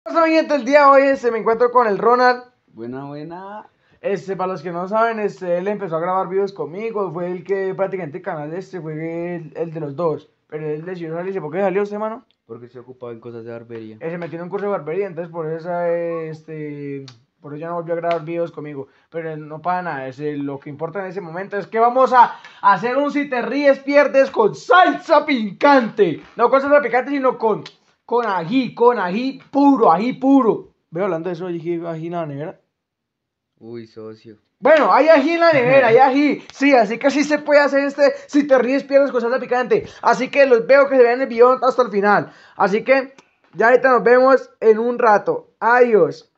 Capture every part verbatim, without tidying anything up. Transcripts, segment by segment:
Hola gente, el día de hoy este, me encuentro con el Ronald. Buena, buena. Este, para los que no saben, este, él empezó a grabar videos conmigo, fue el que prácticamente el canal este fue el, el de los dos. Pero él decidió salirse. ¿Por qué salió usted, mano? Porque se ocupaba en cosas de barbería. Él se metió en un curso de barbería, entonces por eso, este, por eso ya no volvió a grabar videos conmigo. Pero no para nada, es, lo que importa en ese momento es que vamos a hacer un si te ríes pierdes con salsa picante. No con salsa picante, sino con, con ají, con ají puro, ají puro. Veo hablando de eso, dije ají en la nevera. Uy, socio. Bueno, hay ají en la nevera, hay ají. Sí, así que sí se puede hacer este si te ríes pierdes con salsa picante. Así que los veo que se vean el video hasta el final. Así que ya ahorita nos vemos en un rato. Adiós.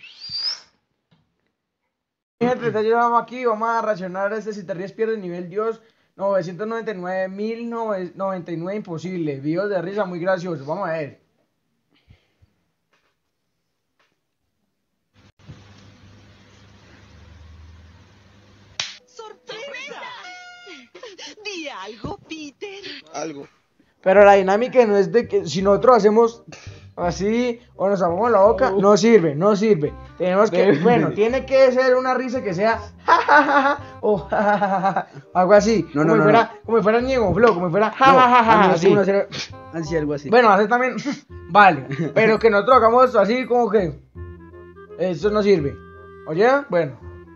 Gente, entonces ya vamos aquí, vamos a racionar este si te ríes pierdes nivel Dios novecientos noventa y nueve mil noventa y nueve imposible. Videos de risa muy graciosos. Vamos a ver. ¡Sorpresa! Di algo, Peter. Algo. Pero la dinámica no es de que si nosotros hacemos así o nos tapamos la boca, no sirve, no sirve. Tenemos que, bueno, tiene que ser una risa que sea jajajaja o jajajaja, algo así. No, como no, si no, fuera, no. como si fuera Ñengo Flow, como si fuera jajajaja. algo así así. uno hacer- Así, algo así. Bueno, hacer también, vale, pero que nosotros hagamos así como que eso no sirve. ¿Oye? Bueno.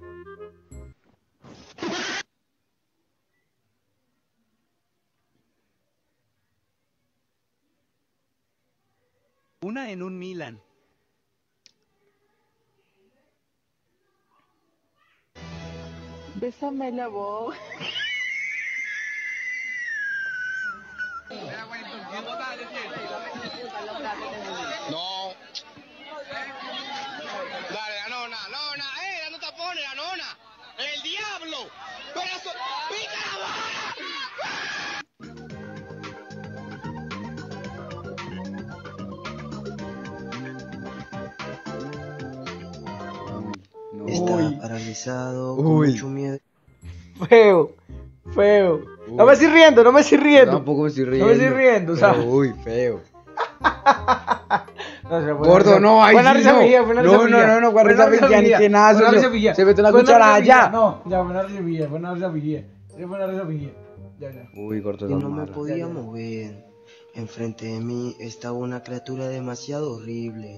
Una en un Milan. Bésame la voz. No. Dale, la nona, nona, eh, dando tapones, la nona. El diablo. Pero eso, pica la bola. No. Está Uy. paralizado, con Uy. mucho miedo. Feo, feo. No Uy. me estoy riendo, no me estoy Yo riendo. tampoco me estoy No riendo. me estoy riendo, o sea. Pero, uy, feo. No, se fue Gordo, una risa- no, ahí fue una sí risa no. fingida, fue una No, risa no, fingida. no, no, Fue guarda una esa risa fingida, ni fingida, que nada, fue una socio. risa fingida. Se mete una Fue cuchara risa fingida. allá. No, ya fue una risa fingida, fue una risa fingida. Sí, fue una risa fingida. Ya, ya. Uy, gordo, Y esa no me mala. podía mover. Enfrente de mí estaba una criatura demasiado horrible.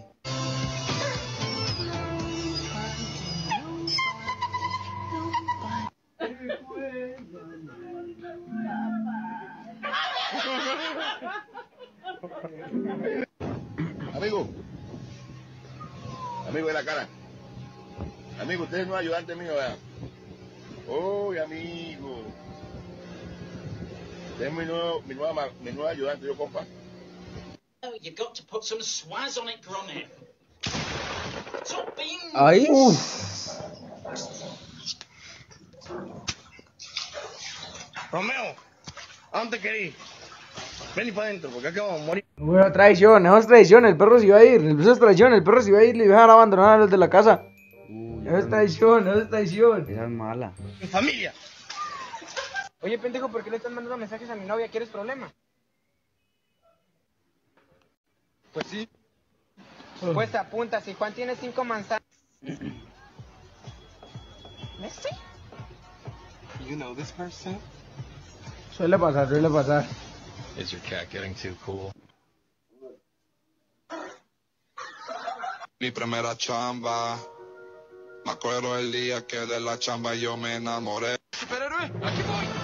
Amigo. Amigo de la cara. Amigo, usted es un ayudante mío, ¿verdad? Uy, amigo. Usted es mi nuevo, mi nueva, ma- mi nuevo ayudante, yo, compa. Oh, you've got to put some swaz on it, Gromit. Stop being... Ahí. Romeo, ¿a dónde querés? Ven y para adentro, porque acá vamos a morir. Bueno, traición, eso es traición, el perro se iba a ir, eso es traición, el perro se iba a ir, le iban a abandonar a los de la casa. Uy, Eso es traición, eso es traición. esa es mala. Mi familia. Oye, pendejo, ¿por qué le estás mandando mensajes a mi novia? ¿Quieres problema? Pues sí. Pues apunta, si Juan tiene cinco manzanas. ¿Messi? You know this person? Suele pasar, suele pasar. Is your cat getting too cool? Mi primera chamba. Me acuerdo el día que de la chamba yo me enamoré. ¡Superhéroe! ¡Aquí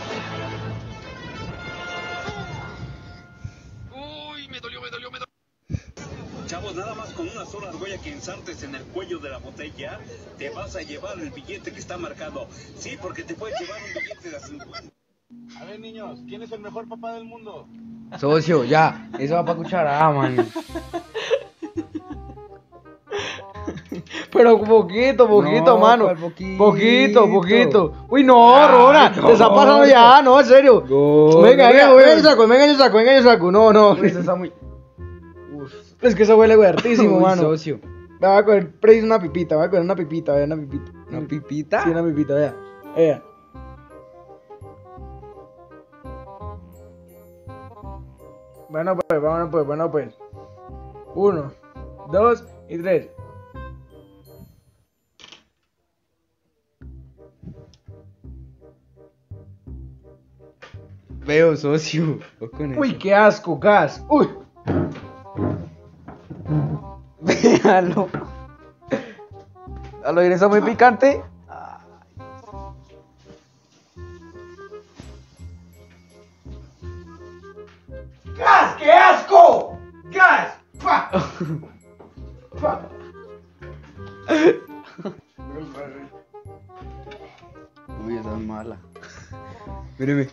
voy! ¡Uy! Me dolió, me dolió, me dolió. Chavos, nada más con una sola argolla que ensartes en el cuello de la botella, te vas a llevar el billete que está marcado. Sí, porque te puedes llevar un billete de cincuenta. A ver, niños, ¿quién es el mejor papá del mundo? Socio, ya. Eso va para cuchara, man. Pero poquito, poquito, No, mano. ¿cuál poquito? Poquito, poquito. Uy, no, Ah, Ronald, no, te está pasando gordo. ya, no, en serio. Gordo, Venga, venga, gordo. venga, yo saco, venga, yo saco, venga, yo saco. No, no. Uy, eso está muy. Es que eso huele huertísimo, Uy, mano. socio. Me voy a coger preciso una pipita, voy a coger una pipita, vea, una pipita. ¿Una pipita? Sí, una pipita, vea. Vea. Bueno, pues, bueno, pues, bueno, pues. Uno, dos Y tres. Veo, socio. Vos con Uy, eso. qué asco, gas. Uy. Véalo. A lo bien está muy picante. ¡Gas! ¡Qué asco! ¡Gas! ¡Fa! ¡Fa! Uy, esa es mala. Míreme.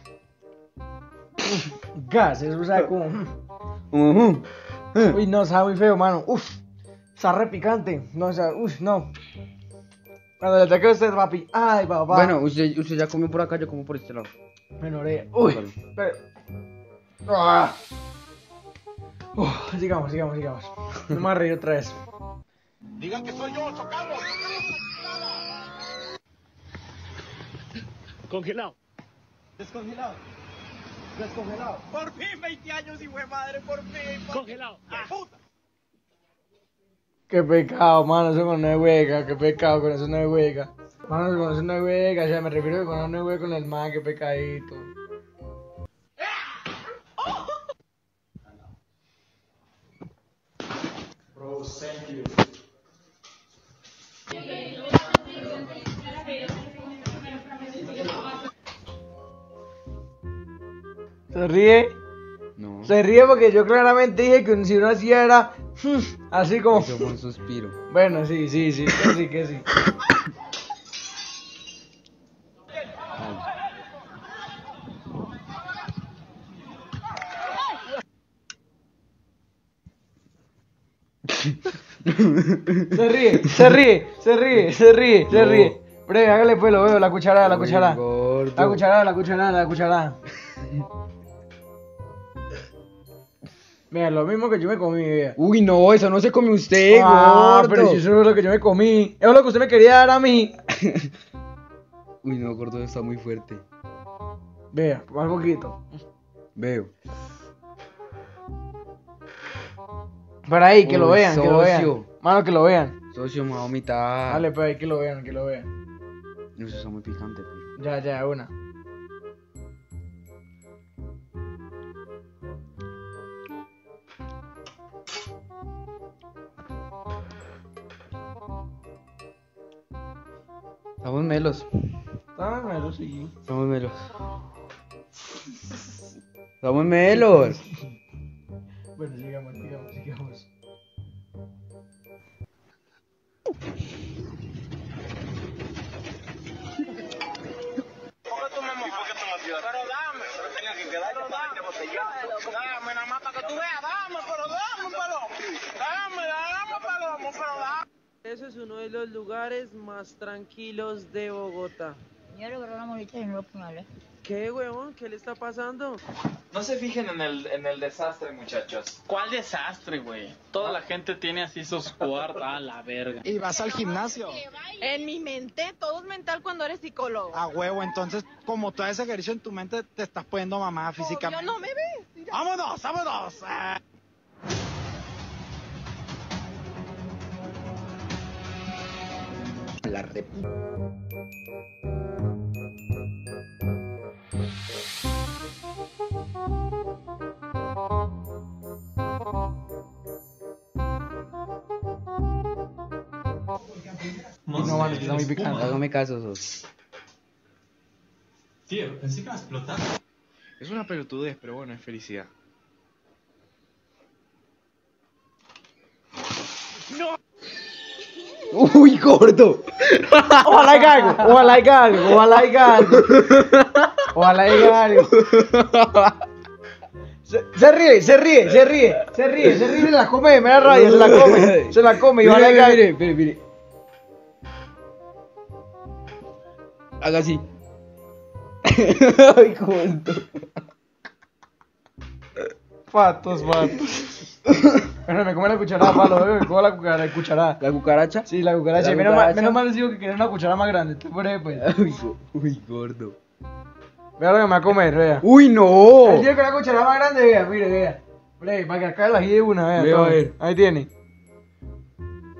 Gas, eso sabe como. Ujú. Uy, no, sabe muy feo, mano. Uf. Está re picante. No, o sea, uf, no. Cuando le toque a usted, papi. Ay, papá. Bueno, usted, usted ya comió por acá, yo como por este lado. Me noré. Uy. Pero... Ah. Uf, sigamos, sigamos, sigamos. No me voy a reír otra vez. Digan que soy yo, Chocarro. Congelado. Descongelado. Descongelado. Por fin, veinte años, hijo de madre, por fin. Por Congelado. ¡Ah, puta! Qué pecado, mano, eso con no es hueca, qué pecado, con eso no es hueca. Mano, con eso no es hueca, o sea, me refiero que con eso no es hueca con el man, qué pecadito. Bro, thank you. ¿Se ríe? No. Se ríe porque yo claramente dije que si uno hacía era así como... Eso fue un suspiro. Bueno, sí, sí, sí, que sí, que sí. Se ríe, se ríe, se ríe, se ríe, se ríe. Breve, hágale pues, lo veo, la cucharada, la Uy, cucharada. gordo. La cucharada, la cucharada, la cucharada. Mira, lo mismo que yo me comí, vea. Uy, no, eso no se come usted, Ah, gordo. pero si eso es lo que yo me comí. Eso es lo que usted me quería dar a mí. Uy, no, gordo, está muy fuerte. Vea, más poquito. Veo. Para ahí, que lo Uy, vean, que lo vean. socio. Mano, que lo vean. Socio, me va a vomitar. Dale, pues ahí, que lo vean, que lo vean. No, eso está muy picante, pijo. Ya, ya, una. Estamos melos. Ah, bueno, sí. Estamos melos. Estamos melos. Bueno, sigamos, sigamos, sigamos. Pero dame, pero tenía que quedar pero dame, dame, nada más para que tú veas, dame, pero dame, palomo, dame, dame, palomo, pero dame. Ese es uno de los lugares más tranquilos de Bogotá. Yo logré una molita y no lo puedo. ¿Qué, huevón? ¿Qué le está pasando? No se fijen en el, en el desastre, muchachos. ¿Cuál desastre, güey? Toda la gente tiene así sus cuartos. A la verga. ¿Y vas al gimnasio? En mi mente, todo es mental cuando eres psicólogo. A huevo, entonces, como tú haces ejercicio en tu mente, te estás poniendo mamá físicamente. Yo no me ves. Mira. ¡Vámonos, vámonos! Ah. La rep. No, mano, está muy picante. Hágame caso, sos. Tío, pensé que iba a explotar. Es una pelotudez, pero bueno, es felicidad. ¡No! ¡Uy, gordo! Ojalá haya algo, ojalá haya algo, ojalá haya algo. Ojalá haya algo. Se, se ríe, se ríe, se ríe, se ríe, se ríe, se la come, me da rabia, se la come, se la come y ojalá haya algo. Mire, mire, mire. Haga así. Ay, gordo. Patos, patos. Bueno, me come la cucharada, palo, me come la cucaracha, la cucharada. ¿La cucaracha? Sí, la cucaracha. ¿La Menos, cucaracha? Mal, menos mal les digo que quería una cuchara más grande. Te por ahí, pues. Uy, uy, gordo. Vea lo que me va a comer, vea. ¡Uy, no! Él tiene que una cuchara más grande, vea, mire, vea. Bre, para que acá la de una, vea. Vea, toma. a ver. Ahí tiene.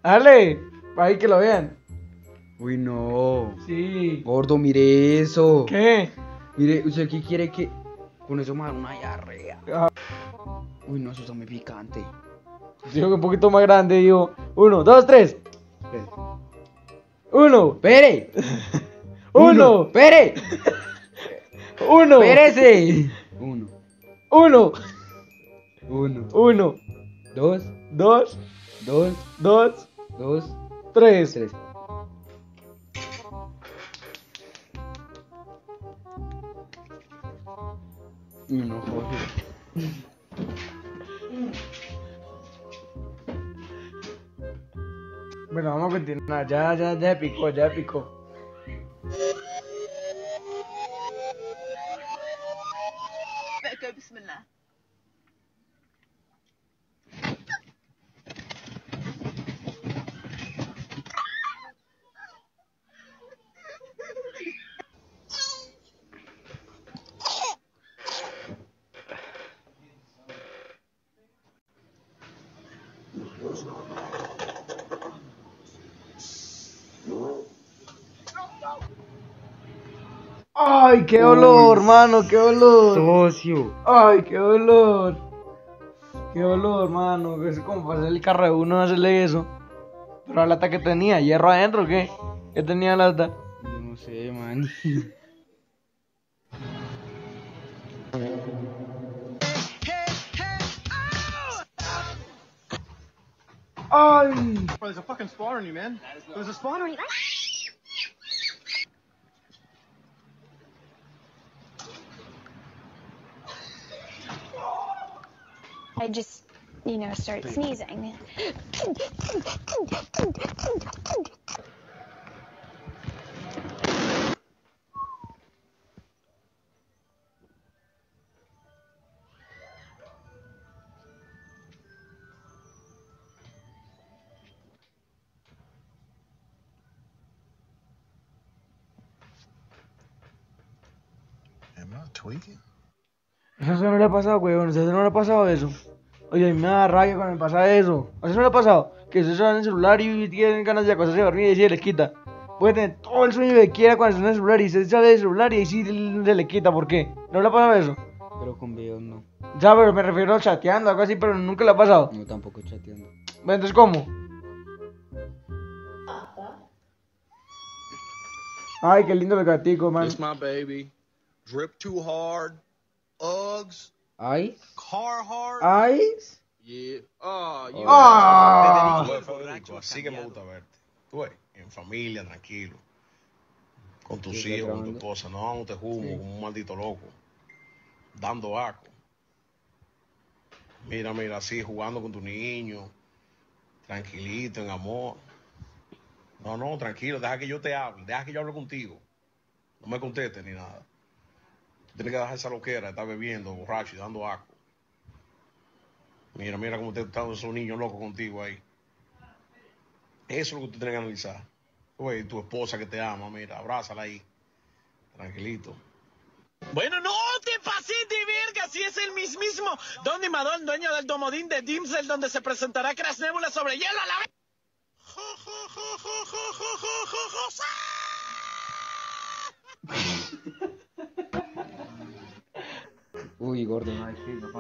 Dale, para ahí que lo vean. Uy, no. Sí. Gordo, mire eso. ¿Qué? Mire, ¿usted qué quiere que con eso me haga una diarrea? Ah. Uy, no, eso está muy picante. Digo que un poquito más grande, digo. Uno, dos, tres. Espere. Uno. ¡Pere! Uno. ¡Pere! Uno. ¡Pérese! Uno. Uno. Uno. Uno. Dos. Dos. Dos. Dos. Dos. Tres. Tres. Uy, no, Jorge. Bueno, vamos a continuar. Ya, ya, ya picó, ya picó. Bekle bismillah. Ay, qué olor, hermano, qué olor. Socio. Ay, qué olor. Qué olor, hermano. Es como para hacer el carro de uno hacerle eso. Pero la lata que tenía, hierro adentro, ¿o qué? ¿Qué tenía la lata? Yo no sé, man. Ay. Bro, there's a fucking spawn on you, man. There's a spawn on you. I just, you know, start sneezing. Am I tweaking? Eso no le ha pasado, weón. Eso no le ha pasado eso. Oye, a mí me da rabia cuando me pasa eso. ¿A eso no le ha pasado? Que se suena en el celular y tienen ganas de acostarse a dormir y se les quita. Puede tener todo el sueño que quiera cuando está en el celular y se sale del celular y ahí sí se le quita. ¿Por qué? ¿No le ha pasado eso? Pero con videos no. Ya, pero me refiero a chateando, algo así, pero nunca le ha pasado. No, tampoco chateando. Bueno, entonces, ¿cómo? Ay, qué lindo el gatico, man. It's my baby. Drip too hard. Uggs. Ice. Carhartt. Ice. Yeah. Oh, you Ah. Tú ves, Federico, así que me gusta verte. Tú ves, en familia, tranquilo. Con tus Sí, hijos, con tu grabando. esposa. No dándote humo Sí. como un maldito loco. Dando asco. Mira, mira, así, jugando con tu niño. Tranquilito, en amor. No, no, tranquilo, deja que yo te hable. Deja que yo hable contigo. No me contestes ni nada. Tú tienes que dejar esa loquera, estar bebiendo, borracho y dando asco. Mira, mira cómo te están esos niños locos contigo ahí. Eso es lo que tú tienes que analizar. Oye, tu esposa que te ama, mira, abrázala ahí. Tranquilito. Bueno, no te pases de verga, si es el mismísimo Donny Madón, dueño del domodín de Dimsel, donde se presentará Crash Nebula sobre hielo a la vez. Uy, gordo, no hay que no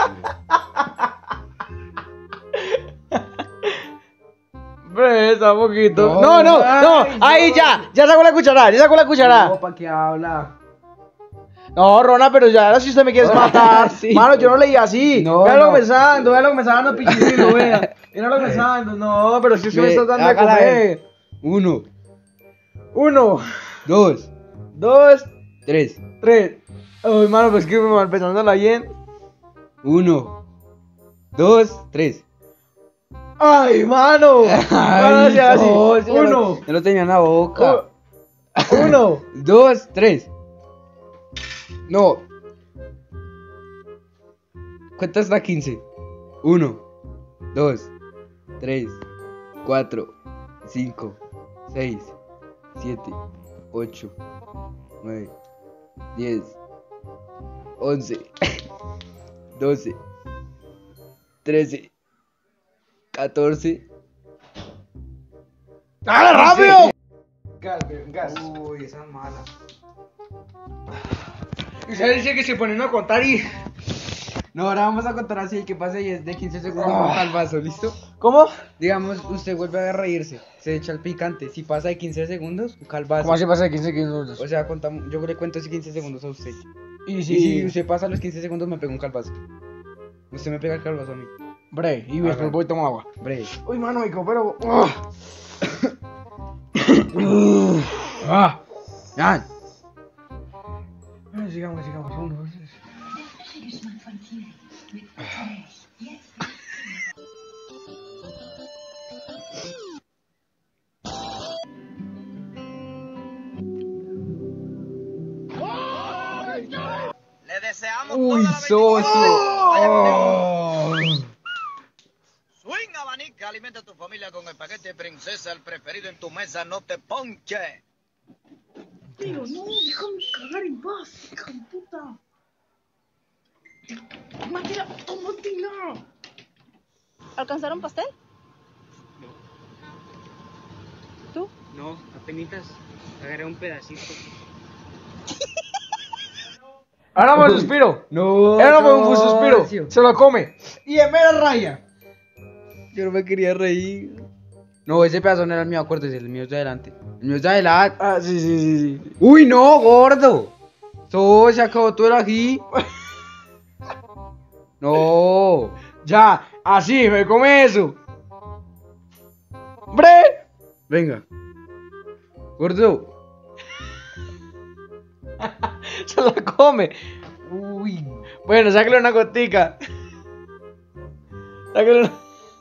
Presta poquito. No, No, no, no. ay, Ahí no. ya. Ya sacó la cuchara. Ya sacó la cuchara. No, ¿para qué habla? No, Rona, pero ya ahora si usted me quiere matar. Sí. Mano, yo no leí así. No, Vea lo no. que me está dando, vea lo que me está dando pichirilo, vea. Mira lo que me está dando. No, pero si usted me Ve, está dando de hágala comer. Uno, Uno, dos, dos, tres. tres. Uy, mano, pues que me mal pensando la bien. Uno, dos, tres. Ay, mano. Mano, Ay, sea así. socio, Uno, ya lo tenía en la boca. uno. Dos, tres. No. Cuenta hasta quince. Uno, dos, tres, cuatro, cinco, seis, siete, ocho, nueve, diez, once, doce, trece, catorce, ¡Dale, rápido! Gas, gas. Uy, esa es mala. Y se dice que se ponen a contar y... No, ahora vamos a contar así, que pase y es de quince segundos un calvazo, ¿listo? ¿Cómo? Digamos, usted vuelve a reírse, se echa el picante. Si pasa de quince segundos, un calvazo. ¿Cómo así pasa de quince segundos? O sea, contamos, yo le cuento esos quince segundos a usted. Y si... Y si usted pasa los quince segundos, me pega un calvazo. Usted me pega el calvazo a mí. Bre, y después voy a tomar agua. Bre. Uy, mano, me pero... ah. Ya. Sigamos, sigamos, uno. Le deseamos Uy, toda la socio. Oh. Swing abanica, alimenta a tu familia con el paquete Princesa, el preferido en tu mesa, no te ponche. Tío, no, déjame cagar en paz, hija de puta. Tómatela, tómatela. ¿Alcanzaron pastel? ¿Tú? No, apenitas agarré un pedacito. Ahora vamos suspiro. No. Ahora vamos un suspiro. Se lo come. Y en mera raya. Yo no me quería reír. No, ese pedazo no era el mío, acuérdese, el mío es de adelante. El mío es de adelante. Ah, sí, sí, sí, sí. Uy, no, gordo. So, se acabó todo el ají. No. Ya, así, me come eso. ¡Bre! Venga. Gordo. Se la come. Uy. Bueno, sáquele una gotica. Sáquele una...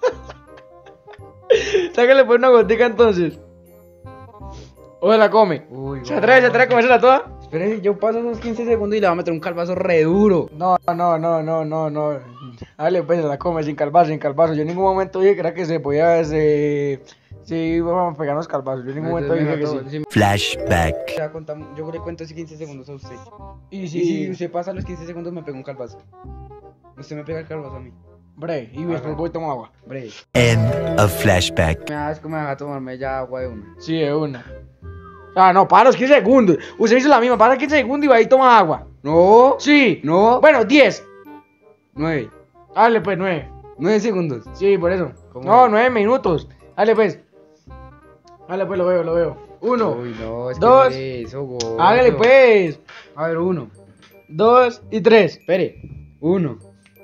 Sáquele pues una gotica entonces. O se la come. Uy, ¿Se atreve, se atreve a comérsela toda? Espere, yo paso esos quince segundos y le voy a meter un calvazo re duro. No, no, no, no, no, no. Dale, pues se la come sin calvazo, sin calvazo. Yo en ningún momento dije que era que se podía, se... Sí, íbamos a pegarnos calvazos. Yo en ningún momento dije que sí. Flashback. Ya contamos, yo le cuento esos quince segundos a usted. Y Y si... si usted pasa los quince segundos, me pega un calvazo. Usted me pega el calvazo a mí. Bre, y después voy a tomar agua. Bre. End of flashback. Me das como me va a tomarme ya agua de una. Sí, de una. Ah, no, para los quince segundos. Usted hizo la misma, para quince segundos y va ahí toma agua. No. Sí. No. Bueno, diez. nueve. Dale, pues, nueve. nueve segundos. Sí, por eso. ¿Cómo? No, nueve minutos. Dale, pues. Dale, pues, lo veo, lo veo. Uno. Uy, no, es dos. Que eso, gordo. Hágale, pues. A ver, uno. Dos y tres. Espere. Uno.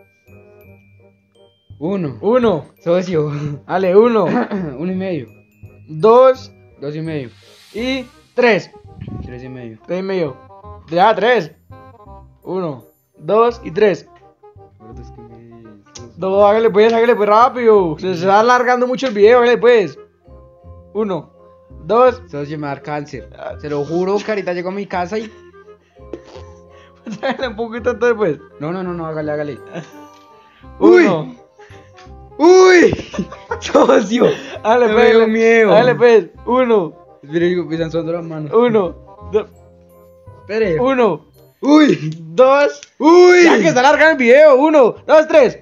Uno. Uno. Socio. Dale, uno. Uno y medio. Dos. Dos y medio. Y tres. Tres y medio. Tres y medio. Ya, tres. Uno. Dos y tres. Gordo, es que me... No, hágale pues, hágale pues rápido. Se está alargando mucho el video, hágale pues. Uno. Dos. Socio, me va a dar cáncer. Se lo juro, carita, llego a mi casa y... Hágale un poquito entonces pues. No, no, no, no, hágale, hágale. Uno. ¡Uy! ¡Socio! Hágale Me pues. dio miedo. Hágale pues. Uno. Espera, digo, me están sudando las manos. Uno. Dos. Espere. Uno. ¡Uy! Dos. ¡Uy! Ya que está larga el video. Uno. Dos, tres.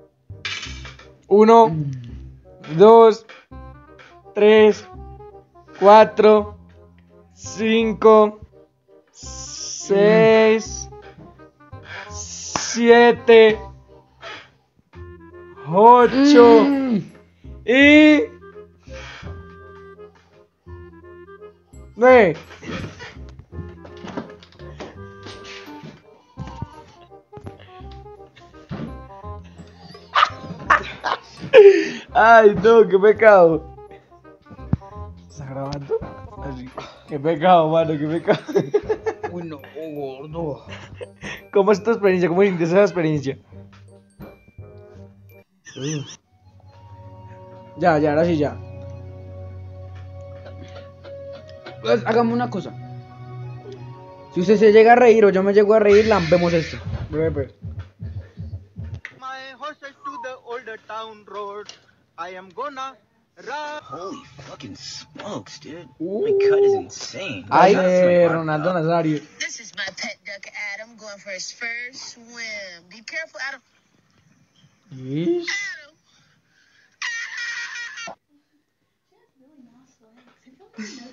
Uno. Dos. Tres. Cuatro. Cinco. Seis. Siete. Ocho. Mm. Y... nueve. Ay, no, qué pecado. ¿Está grabando? Así. Qué pecado, mano, qué pecado. Uy, no, gordo. ¿Cómo es tu experiencia? ¿Cómo sientes esa experiencia? Uh. Ya, ya, ahora sí, ya. Pues, hagamos una cosa. Si usted se llega a reír o yo me llego a reír, lambemos esto. Bebe, pues. My horses to the older town road. I am gonna run. Holy fucking smokes, dude. Uh. My cut is insane. Ay, eh, Ronaldo Nazario. This is my pet duck Adam going for his first swim. Be careful, Adam. Yeesh.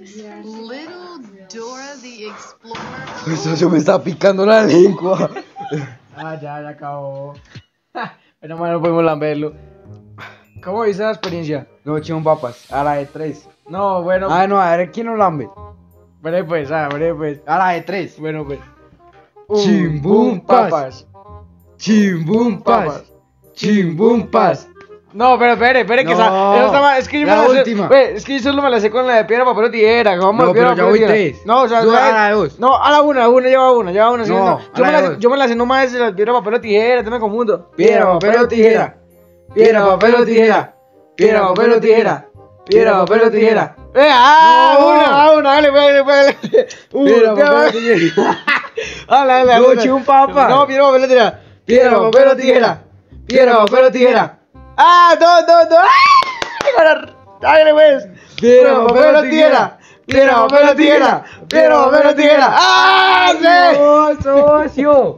Little Dora the Explorer. Eso se me está picando la lengua. Ah, ya, ya acabó. Pero mal no podemos lamberlo. ¿Cómo viste la experiencia? No, chimbapas, a la de tres. No, bueno. Ah, no, a ver quién lo lambe. Bueno, pues, ah, bueno, pues. A la de tres. Bueno, pues. Chimbumpas. Chimbumpas. Chimbumpas. No, pero espere, espere, que No, esa, esa está mal, es que yo me la la sé, última. ve, es que yo solo me la sé con la de piedra, papel o tijera, vamos No, de piedra, pero ya papel o voy tijera. tres. No, o sea, Tú ¿sabes? a la de dos. No, a la una, a una, lleva una, lleva una, sí, No, no. a Yo, la me de la, dos. yo me la sé nomás de la piedra, papel o tijera, te me confundo. Piedra, papel o tijera. Piedra, papel o tijera. Piedra, papel o tijera. Piedra, papel o tijera. Eh, ah, No. una, ah, una, dale, dale, dale. Uh, Piedra, ya va. papel o tijera. Dale, dale, No, dale. chimpapa. No, piedra, papel o tijera. Piedra, papel o tijera. Piedra, papel o tijera. Ah, dos, dos, dos. Dale, pues. Piedra, papel o tijera. Piedra, papel o tijera. Piedra, papel o tijera. ¡Ah, sí! No, socio.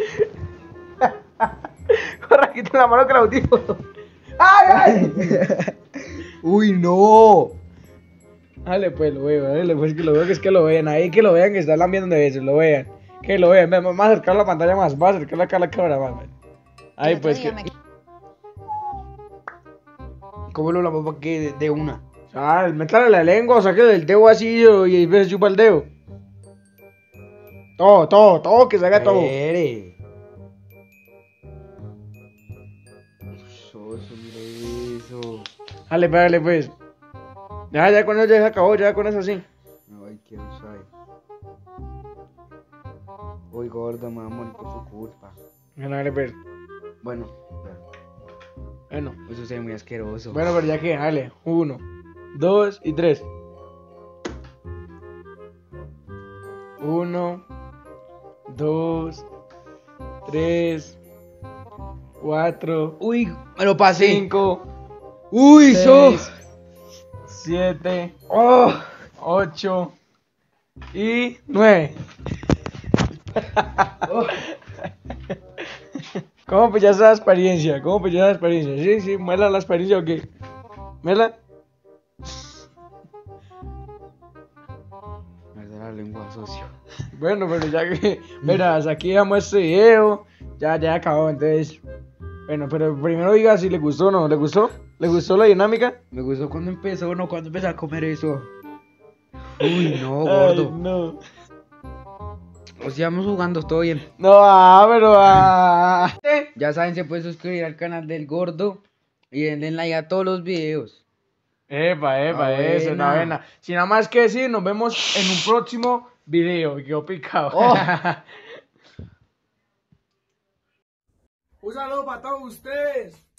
Corra, quita la mano con el audífono. ¡Ay, ay! Uy, no. Dale, pues, lo veo, dale, pues, que lo veo, que es que lo vean. Ahí que lo vean, que está lambiendo de veces, lo vean. Que lo vean. Vamos a acercar la pantalla más, vamos a acercar acá la cámara más. Ahí, pues, que... ¿Cómo lo lambo para que de, de una? Ah, métale la lengua, sáquele el dedo así y y veces chupa el dedo. Todo, todo, todo, que se haga todo. Espere. Socio, mire eso. Dale, pues, dale, pues. Ya, ya con eso ya se acabó, ya con eso sí. Ay, qué usai. Uy, gordo, me va a morir por su culpa. Bueno, dale, pues. Bueno, Bueno, eso se ve muy asqueroso. bueno, pero ya que, dale. Uno, dos y tres. Uno, dos, tres, cuatro, Uy, me lo pasé. cinco, Uy, seis, so. siete, Oh. ocho y nueve. ¿Cómo pillaste la experiencia? ¿Cómo pillaste la experiencia? Sí, sí, ¿muela la experiencia o qué? ¿Muela? Me da la lengua, socio. Bueno, pero ya que, verás, aquí dejamos este video, ya, ya acabó, entonces, bueno, pero primero diga si le gustó o no, ¿le gustó? ¿Le gustó la dinámica? Me gustó cuando empezó, no cuando empecé a comer eso. Uy, no, Ay, gordo. no, O sea, vamos jugando, todo bien. no, ah, pero, ah. Ya saben, se pueden suscribir al canal del gordo y denle like a todos los videos. Epa, epa, Ah, eso, buena. una buena. Sin nada más que decir, nos vemos en un próximo video. Me quedó picado. Oh. Un saludo para todos ustedes.